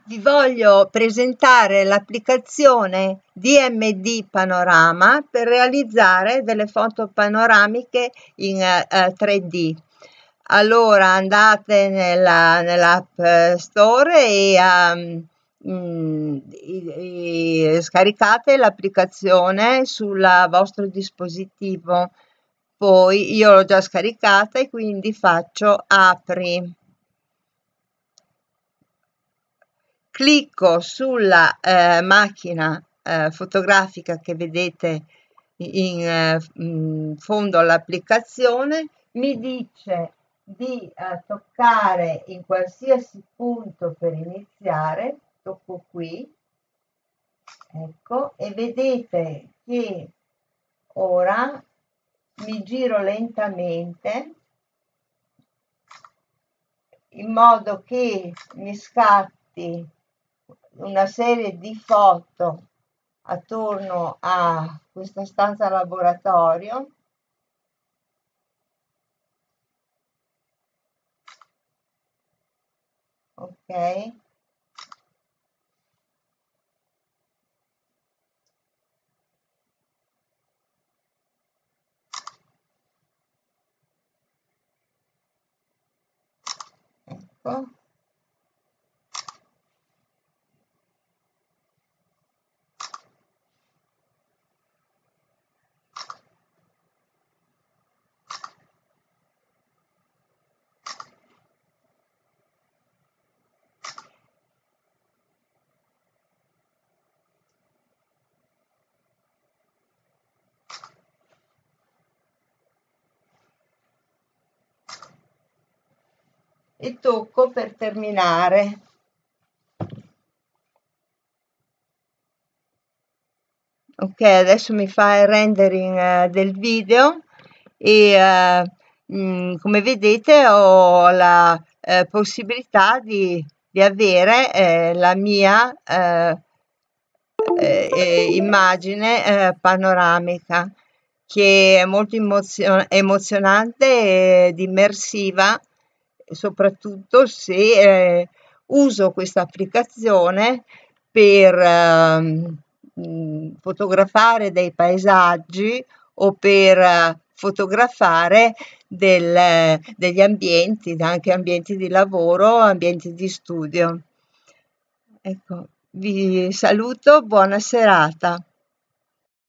vi voglio presentare l'applicazione DMD Panorama per realizzare delle foto panoramiche in 3D. Allora andate nell'app Store e scaricate l'applicazione sul vostro dispositivo. Poi io l'ho già scaricata e quindi faccio apri. Clicco sulla macchina fotografica che vedete in fondo all'applicazione, mi dice di toccare in qualsiasi punto per iniziare, tocco qui, ecco, e vedete che ora mi giro lentamente in modo che mi scatti una serie di foto attorno a questa stanza laboratorio. Ok. Ecco. E tocco per terminare. Ok, adesso mi fa il rendering del video e come vedete ho la possibilità di avere la mia immagine panoramica, che è molto emozionante ed immersiva, soprattutto se uso questa applicazione per fotografare dei paesaggi o per fotografare degli ambienti, anche ambienti di lavoro, ambienti di studio. Ecco, vi saluto, buona serata.